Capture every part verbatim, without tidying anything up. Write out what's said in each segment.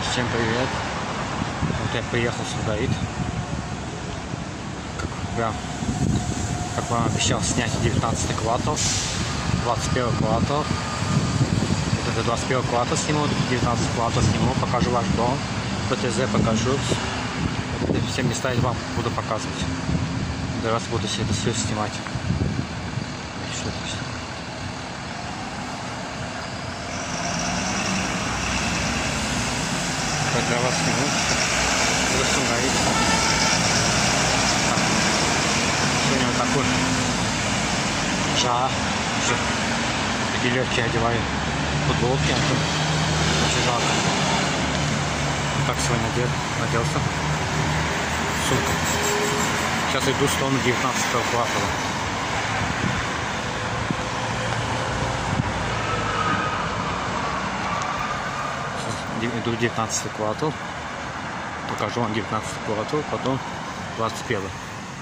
Всем привет! Вот я приехал сюда, и как я, как вам обещал, снять девятнадцатый квартал, двадцать первый квартал. Вот это двадцать первый квартал сниму, девятнадцатый квартал сниму, покажу ваш дом, ПТЗ покажу. Вот все места я вам буду показывать. Для вас буду все это все снимать. Что это все? Для вас сниму. Сегодня вот такой жара. Все. Такие легкие одеваю футболки, а то очень жарко. Вот так сегодня одет, оделся. Сумка. Сейчас иду в сторону девятнадцатого квартала. Иду в девятнадцатый квартал. Покажу вам девятнадцатый квартал, потом двадцать первый.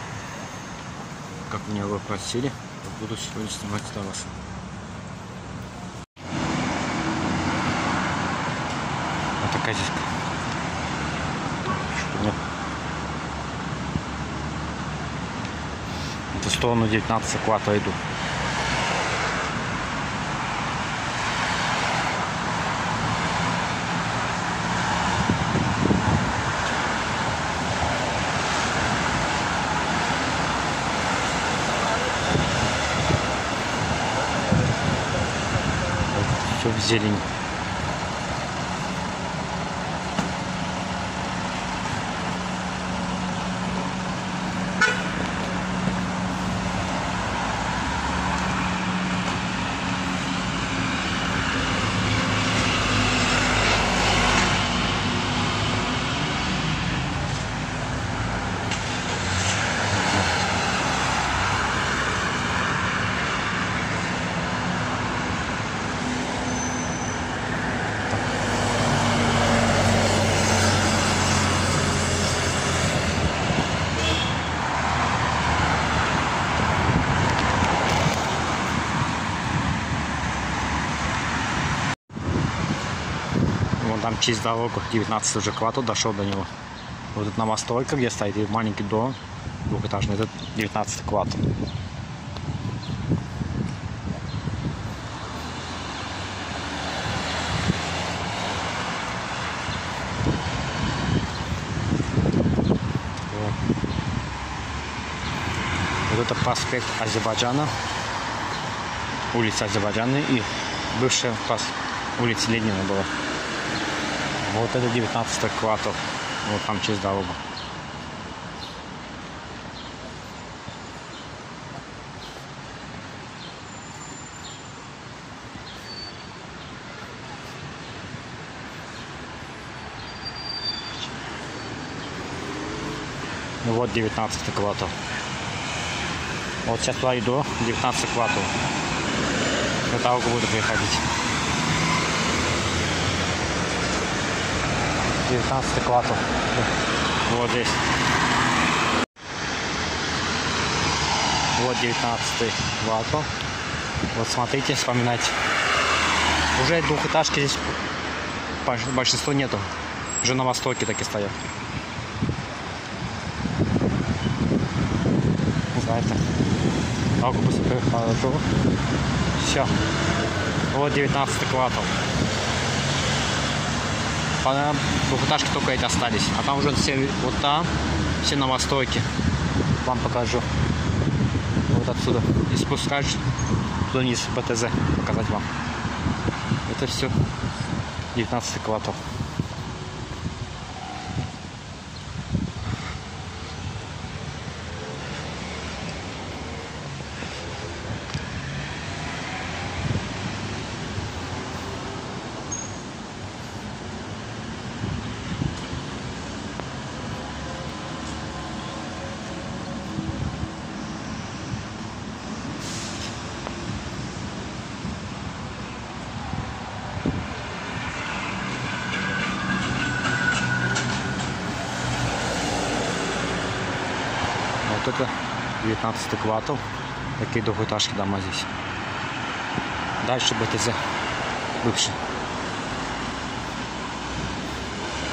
Как меня вы просили, буду сегодня снимать для вас. Вот такая здесь. В сторону девятнадцатого квартала иду. Все в зелени. Вон там через дорогу девятнадцатый уже квартал, дошел до него. Вот тут новостройка, где стоит и маленький дом двухэтажный, это девятнадцатый квартал. Вот. Вот это проспект Азербайджана, улица Азербайджана и бывшая улица Ленина была. Вот это девятнадцатый квартал, вот там через дорогу. Ну вот девятнадцатый квартал. Вот сейчас туда иду, девятнадцатый квартал. На дорогу буду приходить. девятнадцатый квартал. Вот здесь. Вот девятнадцатый квартал. Вот смотрите, вспоминайте. Уже двухэтажки здесь большинство нету. Уже новостройки такие стоят. Знаете. Август прихожу. Все. Вот девятнадцатый квартал. Двухэтажки только эти остались, а там уже все вот там, все новостройки. Вам покажу. Вот отсюда. И спускаешь туда вниз, ПТЗ, показать вам. Это все девятнадцатый квартал. Вот это девятнадцатый квартал. Такие двухэтажки дома здесь. Дальше БТЗ бывший.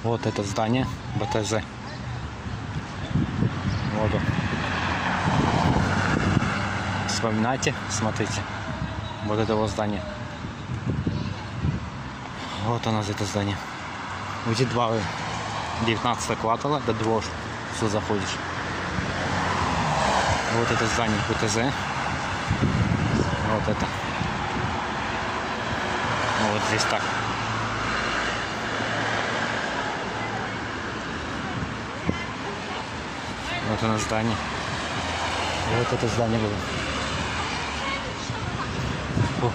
Вот это здание бэ тэ зэ. Вот он. Вспоминайте, смотрите. Вот это вот здание. Вот оно, это здание. Эти два девятнадцатого квартала до двора все заходишь. Вот это здание бэ тэ зэ. Вот это. Ну, вот здесь так. Вот оно здание. Вот это здание было. О.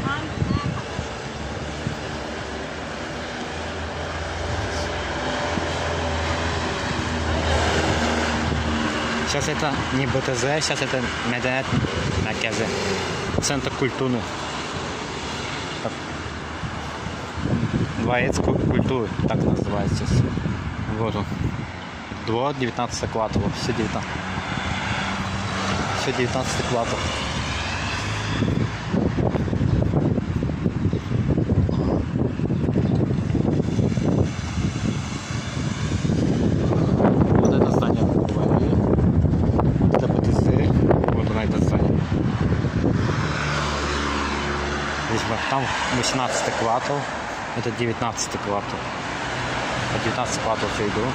Сейчас это не бэ тэ зэ, сейчас это Меденет Меркези. Центр культуры. Дворец культуры, так называется. Вот он. Двор девятнадцатого квартала. Все девятнадцатый. Все девятнадцатый квартал. Вот это здание. Это бэ тэ зэ. Вот на это здание. Здесь там восемнадцатый квартал. Это девятнадцатый квартал. По девятнадцатый квартал все иду.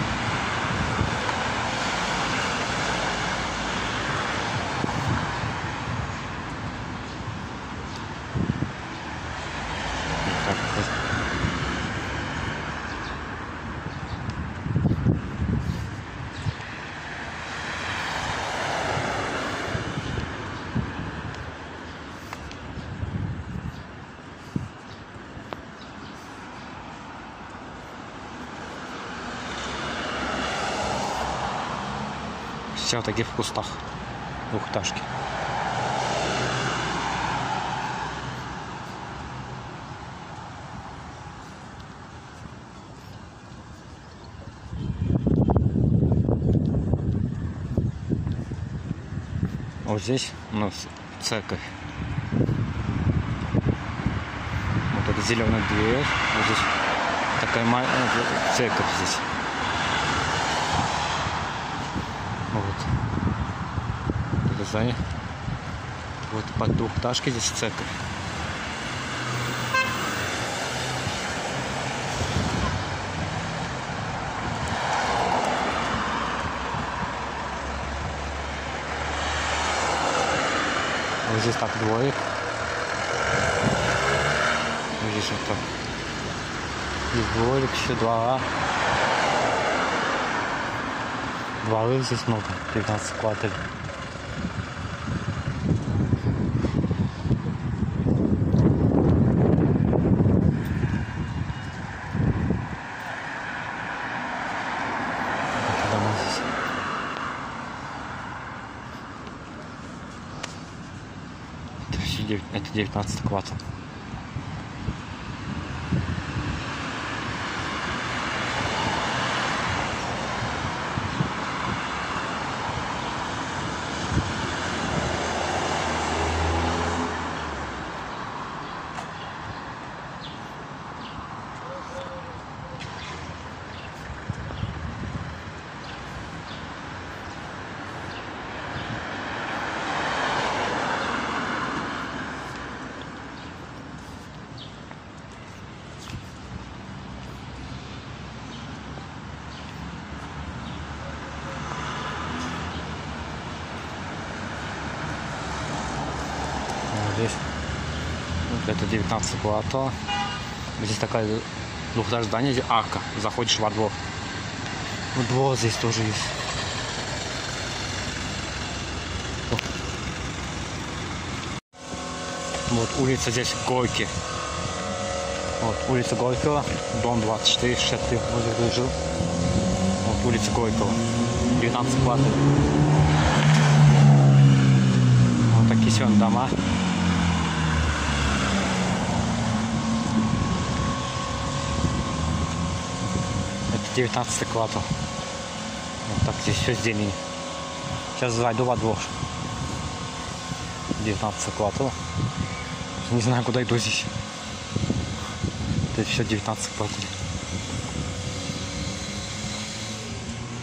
Все в таких кустах, двухэтажки. Вот здесь у нас церковь. Вот эта зеленая дверь. Вот здесь такая маленькая церковь здесь. Вот. Это здание. Вот под двухэтажкой здесь церковь. Вот здесь так дворик. Вот здесь вот так. Здесь дворик, еще двора. Дворы здесь много, девятнадцать кварталов. Дома здесь. Это все это девятнадцатый квартал. Здесь вот это девятнадцатый квартал. Здесь такая двухэтажное здание, здесь арка. Заходишь во двор. Вот двор здесь тоже есть. Вот улица здесь Горький. Вот улица Горького, дом двадцать четыре, шестьдесят три, вот жил. Вот улица Горького, девятнадцать квартал. Вот такие сегодня дома. Это девятнадцатый квартал. Вот так здесь все зелень. Сейчас зайду во двор. девятнадцатый квартал. Не знаю, куда иду здесь. Это все девятнадцатый квартал.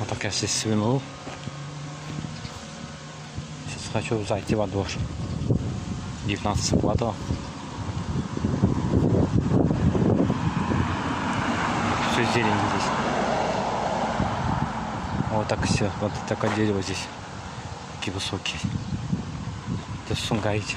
так я здесь свернул. Сейчас хочу зайти во двор. девятнадцать кварталов. Все зелень здесь. Вот так все. Вот такое дерево здесь. Такие высокие. Это Сунгаити.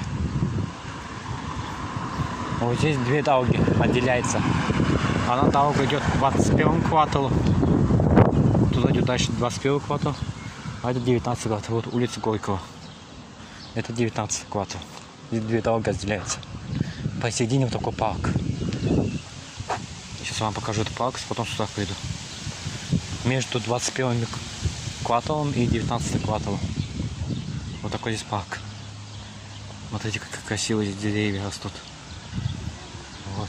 Вот здесь две дороги отделяются. Одна дорога идет к двадцать первому кварталу. Туда идет дальше двадцать первый квартал. А это девятнадцатый квартал. Вот улица Горького. Это девятнадцатый квартал. Здесь две дороги разделяются. Посередине вот такой парк. Сейчас вам покажу этот парк, потом сюда приду. Между двадцать первым кварталом и девятнадцатым кварталом. Вот такой здесь парк. Смотрите, как красиво здесь деревья растут. Вот.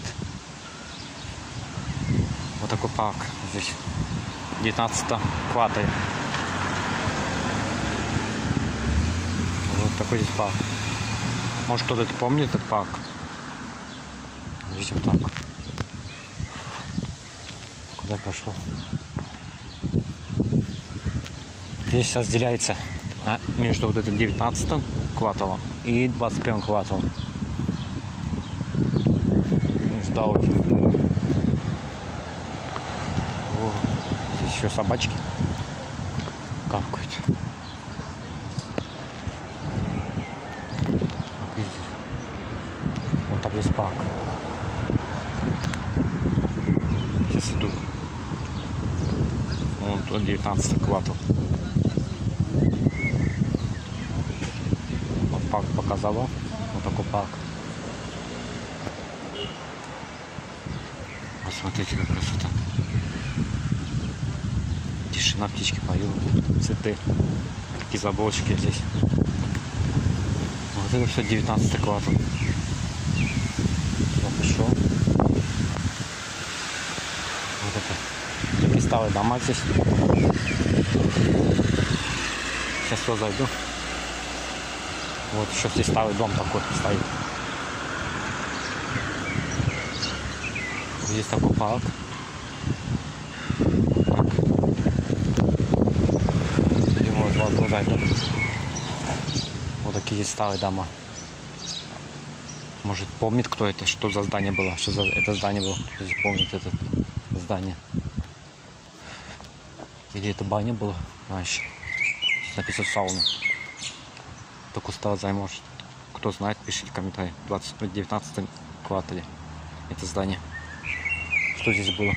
Вот такой парк здесь. В девятнадцатом квартале. Вот такой здесь парк. Может, кто-то помнит этот парк? Видите, вот так. Куда пошел? Здесь разделяется а, между вот этим девятнадцатым кварталом и двадцать первым кварталом. Дороги. О, здесь еще собачки какают. Вот так здесь парк. Сейчас иду. Вот девятнадцатый квартал. Вот парк показала. Вот такой парк. Смотрите, как красота. Тишина, птички поют, цветы, такие заборчики здесь. Вот это все девятнадцатый квартал. Я пошел. Вот это. Такие старые дома здесь. Сейчас сюда зайду. Вот еще здесь старый дом такой стоит. Здесь такой парк. Так. Вот, вот, вот, зайду. Вот такие есть старые дома. Может, помнит, кто это, что за здание было, что за это здание было. Кто помнит это здание. Или это баня была раньше. Написано сауна. Такой старый здание, может. Кто знает, пишите в комментариях. В девятнадцатом квартале это здание. Что здесь было?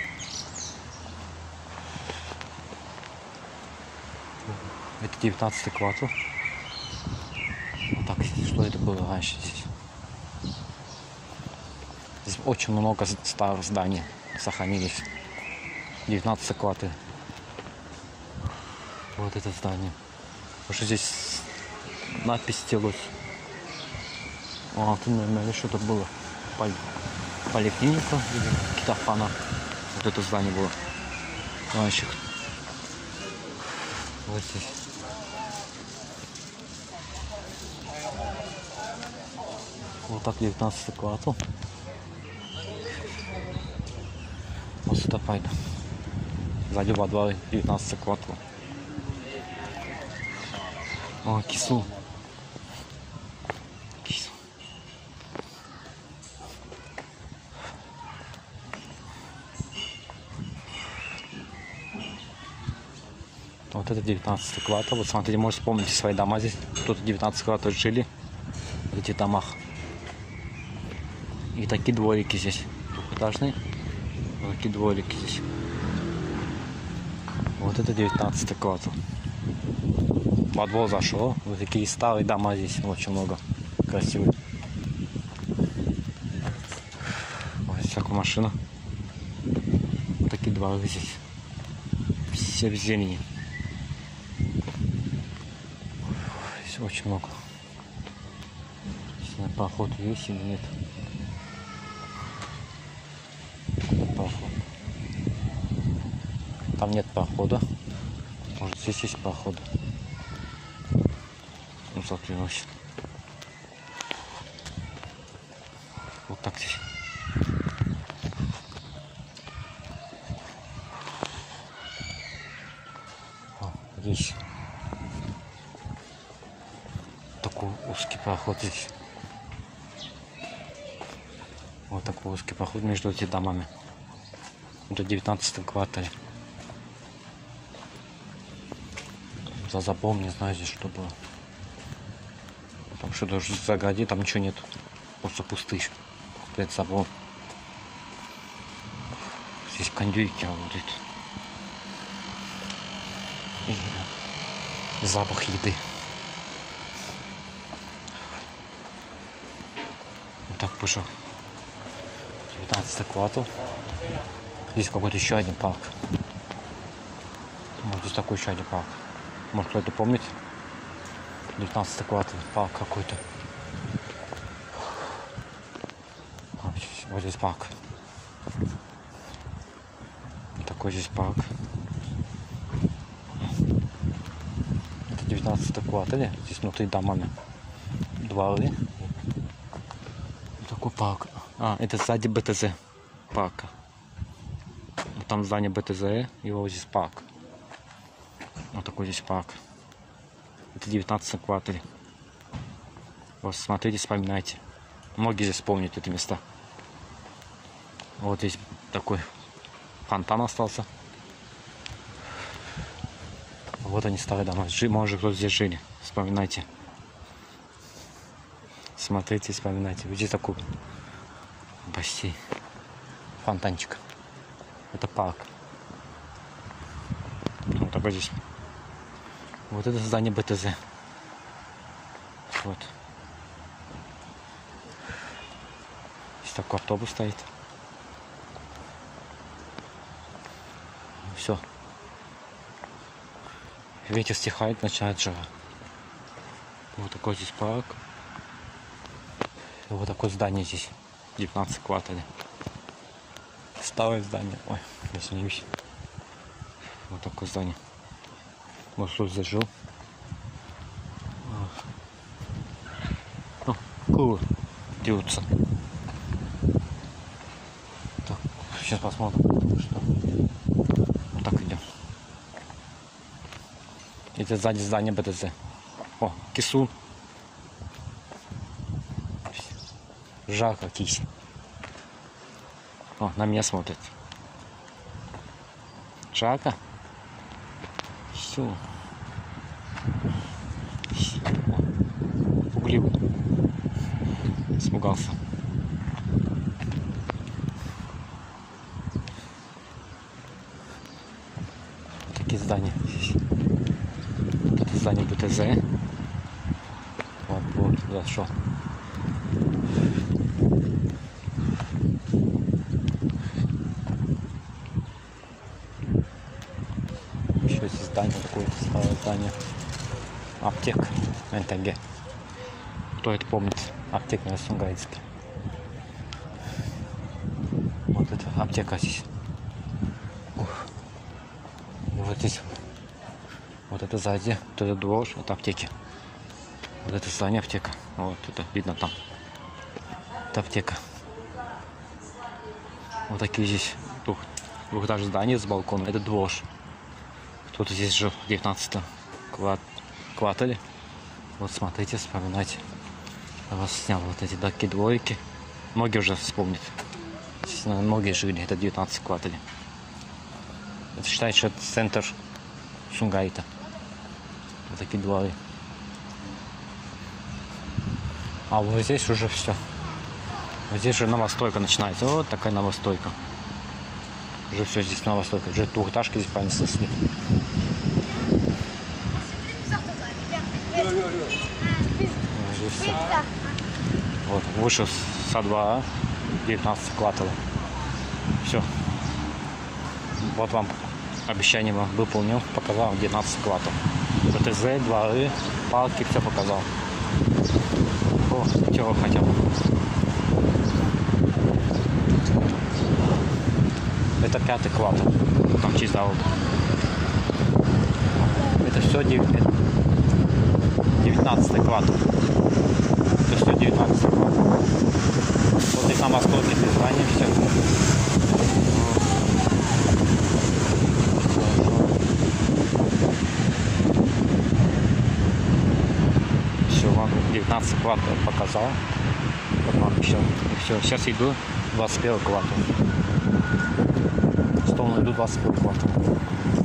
Это девятнадцатый квартал. Вот так, что это было раньше здесь? Здесь очень много старых зданий сохранились. девятнадцатый квартал. Вот это здание. Потому что здесь надпись стелась. А, тут, наверное, что-то было. Поликлиника или какие-то фана. Вот это здание было раньше. Вот здесь. Вот так девятнадцатый квартал. Вот сюда пойду. Сзади во двор девятнадцатый квартал. О, кису. Кису. Вот это девятнадцатый квартал. Вот смотрите, можете вспомнить свои дома здесь. Тут девятнадцатый квартал жили в этих домах. И такие дворики здесь. Двухэтажные. Вот такие дворики здесь. Вот это девятнадцатый квартал. Во двор зашел. Вот такие старые дома здесь. Очень много. Красивые. Вот всякая машина. Вот такие дворы здесь. Все в зелени. Здесь очень много. Не знаю, проход есть или нет. Проход. Там нет прохода. Может, здесь есть проход. Ну, закрылось. Вот так здесь. есть такой узкий проход здесь. Вот такой узкий проход между этими домами. До девятнадцатого квартала. За забором не знаю здесь что было. Там что даже загради, там ничего нет. Просто пустышь. Перед забором. Здесь кондюйки работают. И запах еды. Вот так пошел. девятнадцатый квартал. Здесь какой-то еще один парк. Вот здесь такой еще один парк. Может кто-то помнит? девятнадцатый квартал, парк какой-то. Вот здесь парк. Такой здесь парк. Это девятнадцатый квартал. Здесь внутри домами дворы. Такой парк. А, это сзади БТЗ парка. Там здание БТЗ, и вот здесь парк. Вот такой здесь парк. Это девятнадцатый квартал. Вот смотрите, вспоминайте. Многие здесь помнят эти места. Вот здесь такой фонтан остался. Вот они, старые дома. Может, кто здесь жили. Вспоминайте. Смотрите, вспоминайте. Вот здесь такой бассейн. Фонтанчик. Это парк. Вот такой здесь. Вот это здание БТЗ. Вот. Здесь такой автобус стоит. Все. Ветер стихает, начинает жара. Вот такой здесь парк. И вот такое здание здесь. девятнадцатый квартал. Старое здание. Ой, извиняюсь. Вот такое здание. Может, кто здесь жил. О, куры дерутся. Так, сейчас посмотрим, что. Вот так идем. Это сзади здание БТЗ. О, кисун. Жарко, кись. О, на меня смотрит. Жарко? Все. Угливый. Испугался. Вот такие здания здесь. Вот это здание БТЗ. Вот, вот, зашел. Еще здесь здание такое, старое здание. Аптек НТГ. Кто это помнит? Аптека на Сунгайске. Вот это аптека здесь. Ух. Вот здесь. Вот это сзади. Вот это двор от аптеки. Вот это здание аптека. Вот это видно там. Это аптека. Вот такие здесь двух, двухэтажные здания с балконом. Это двор. Кто-то здесь жил в девятнадцатом квартале. Вот смотрите, вспоминайте. Я вас снял вот эти такие двойки. Многие уже вспомнят. Многие жили. Это девятнадцатый квартале. Это считается, что это центр Сунгайта. Вот такие дворы. А вот здесь уже все. Вот здесь же новостройка начинается. Вот такая новостройка. Уже все здесь новостройка. Уже двухэтажки здесь правильно снесли. Вот, вышел со двора девятнадцатого квартала. Все. Вот вам обещание вам выполнил. Показал девятнадцатый квартал. БТЗ, дворы, парки, все показал. О, чего хотел. Это пятый квартал. Там через дорогу. Это все девятнадцатый квартал. Это все девятнадцатый квартал. Вот здесь на востоке здание все. девятнадцать кватт показал, как вам обещал. И все, сейчас иду двадцать первый кватт. Стол иду двадцать первый кватт.